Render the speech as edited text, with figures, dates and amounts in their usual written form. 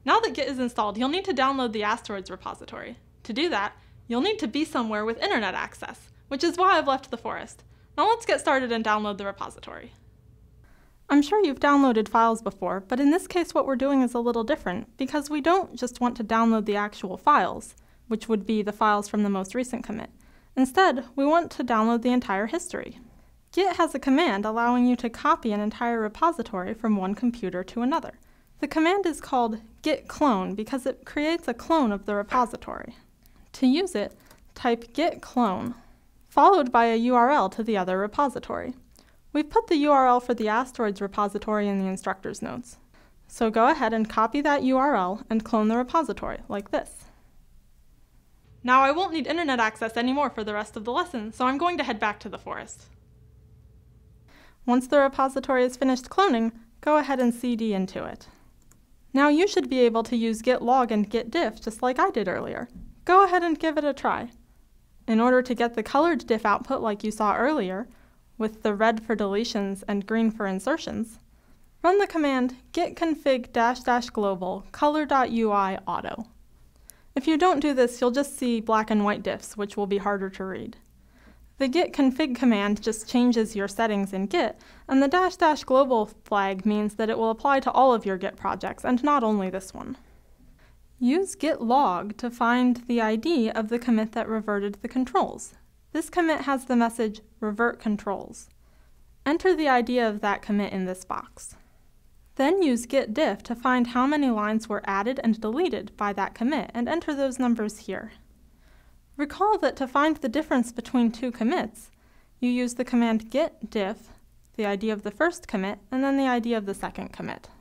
Now that Git is installed, you'll need to download the asteroids repository. To do that, you'll need to be somewhere with internet access, which is why I've left the forest. Now let's get started and download the repository. I'm sure you've downloaded files before, but in this case what we're doing is a little different, because we don't just want to download the actual files, which would be the files from the most recent commit. Instead, we want to download the entire history. Git has a command allowing you to copy an entire repository from one computer to another. The command is called git clone because it creates a clone of the repository. To use it, type git clone, followed by a URL to the other repository. We've put the URL for the asteroids repository in the instructor's notes. So go ahead and copy that URL and clone the repository, like this. Now I won't need internet access anymore for the rest of the lesson, so I'm going to head back to the forest. Once the repository is finished cloning, go ahead and cd into it. Now you should be able to use git log and git diff just like I did earlier. Go ahead and give it a try. In order to get the colored diff output like you saw earlier, with the red for deletions and green for insertions, run the command git config -- global color.ui auto. If you don't do this, you'll just see black and white diffs, which will be harder to read. The git config command just changes your settings in Git, and the -- global flag means that it will apply to all of your Git projects, and not only this one. Use git log to find the ID of the commit that reverted the controls. This commit has the message revert controls. Enter the ID of that commit in this box. Then use git diff to find how many lines were added and deleted by that commit, and enter those numbers here. Recall that to find the difference between two commits, you use the command git diff, the ID of the first commit, and then the ID of the second commit.